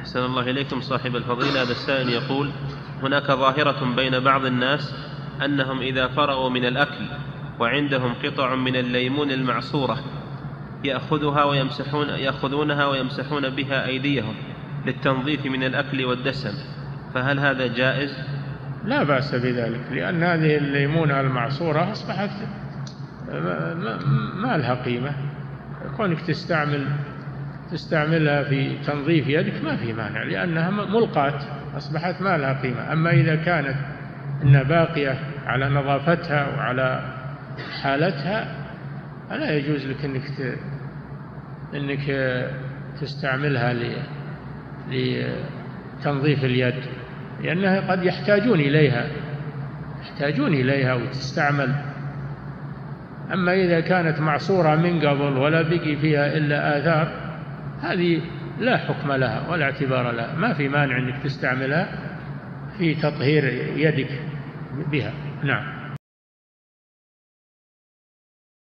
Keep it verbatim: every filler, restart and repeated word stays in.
أحسن الله إليكم صاحب الفضيلة. هذا السائل يقول: هناك ظاهرة بين بعض الناس أنهم إذا فرغوا من الأكل وعندهم قطع من الليمون المعصورة يأخذها ويمسحون يأخذونها ويمسحون بها أيديهم للتنظيف من الأكل والدسم، فهل هذا جائز؟ لا بأس بذلك، لأن هذه الليمونة المعصورة أصبحت ما لها قيمة. كونك تستعمل تستعملها في تنظيف يدك ما في مانع، لأنها ملقاة أصبحت ما لها قيمة. أما إذا كانت إنها باقية على نظافتها وعلى حالتها فلا يجوز لك إنك ت... إنك تستعملها ل... لتنظيف اليد، لأنها قد يحتاجون إليها يحتاجون إليها وتستعمل. أما إذا كانت معصورة من قبل ولا بقي فيها إلا آثار، هذه لا حكم لها ولا اعتبار لها، ما في مانع أنك تستعملها في تطهير يدك بها. نعم.